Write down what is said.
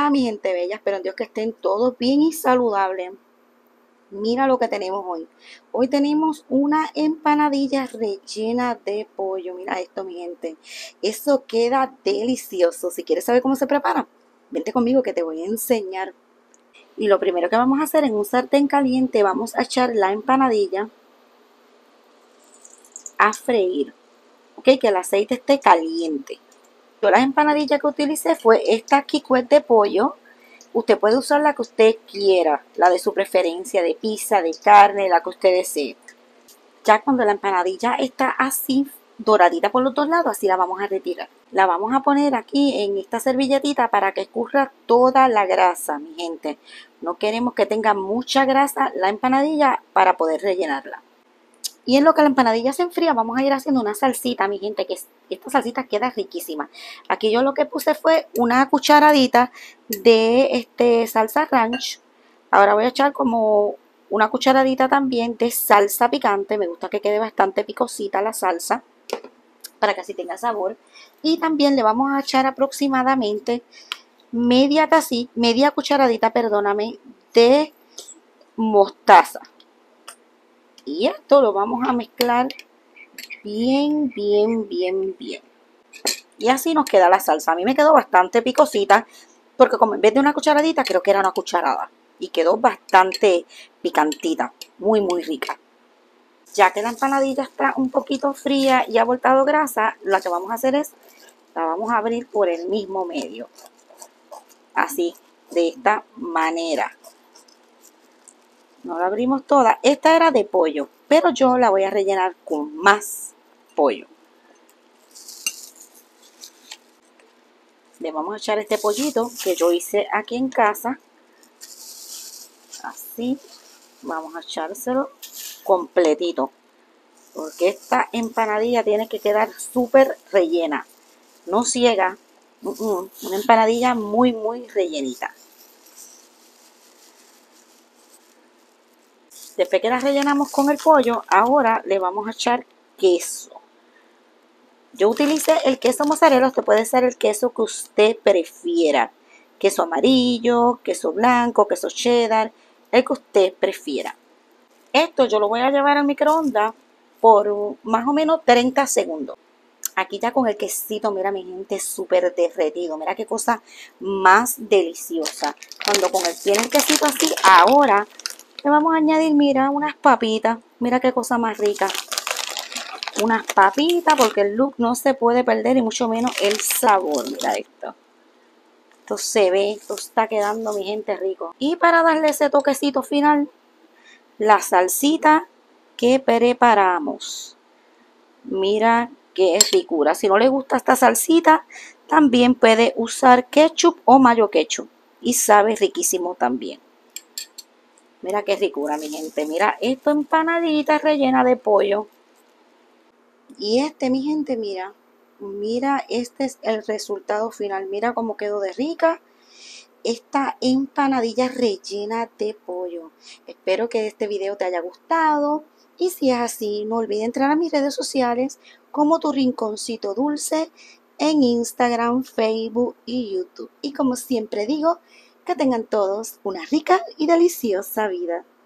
Hola mi gente bella, espero en Dios que estén todos bien y saludables. Mira lo que tenemos hoy. Hoy tenemos una empanadilla rellena de pollo. Mira esto mi gente. Eso queda delicioso. Si quieres saber cómo se prepara, vente conmigo que te voy a enseñar. Y lo primero que vamos a hacer en un sartén caliente, vamos a echar la empanadilla a freír. Ok, que el aceite esté caliente. Yo las empanadillas que utilicé fue esta Kikwet de pollo. Usted puede usar la que usted quiera, la de su preferencia, de pizza, de carne, la que usted desee. Ya cuando la empanadilla está así, doradita por los dos lados, así la vamos a retirar. La vamos a poner aquí en esta servilletita para que escurra toda la grasa, mi gente. No queremos que tenga mucha grasa la empanadilla para poder rellenarla. Y en lo que la empanadilla se enfría, vamos a ir haciendo una salsita, mi gente, que esta salsita queda riquísima. Aquí yo lo que puse fue una cucharadita de salsa ranch. Ahora voy a echar como una cucharadita también de salsa picante. Me gusta que quede bastante picosita la salsa para que así tenga sabor. Y también le vamos a echar aproximadamente media cucharadita, perdóname, de mostaza. Y esto lo vamos a mezclar bien. Y así nos queda la salsa. A mí me quedó bastante picosita, porque como en vez de una cucharadita, creo que era una cucharada. Y quedó bastante picantita, muy rica. Ya que la empanadilla está un poquito fría y ha voltado grasa, lo que vamos a hacer es, la vamos a abrir por el mismo medio. Así, de esta manera. No la abrimos toda. Esta era de pollo, pero yo la voy a rellenar con más pollo. Le vamos a echar este pollito que yo hice aquí en casa. Así. Vamos a echárselo completito. Porque esta empanadilla tiene que quedar súper rellena. No ciega. Una empanadilla muy rellenita. Después que la rellenamos con el pollo, ahora le vamos a echar queso. Yo utilicé el queso mozzarella, usted puede ser el queso que usted prefiera. Queso amarillo, queso blanco, queso cheddar, el que usted prefiera. Esto yo lo voy a llevar al microondas por más o menos 30 segundos. Aquí ya con el quesito, mira mi gente, súper derretido. Mira qué cosa más deliciosa. Cuando tiene el quesito así, ahora le vamos a añadir, mira, unas papitas. Mira qué cosa más rica. Unas papitas, porque el look no se puede perder y mucho menos el sabor. Mira esto. Esto se ve, esto está quedando mi gente rico. Y para darle ese toquecito final, la salsita que preparamos. Mira qué ricura. Si no le gusta esta salsita, también puede usar ketchup o mayo ketchup. Y sabe riquísimo también. Mira qué ricura, mi gente. Mira, esto empanadita rellena de pollo. Y mi gente, mira, este es el resultado final. Mira cómo quedó de rica esta empanadilla rellena de pollo. Espero que este video te haya gustado. Y si es así, no olvides entrar a mis redes sociales como Tu Rinconcito Dulce en Instagram, Facebook y YouTube. Y como siempre digo, que tengan todos una rica y deliciosa vida.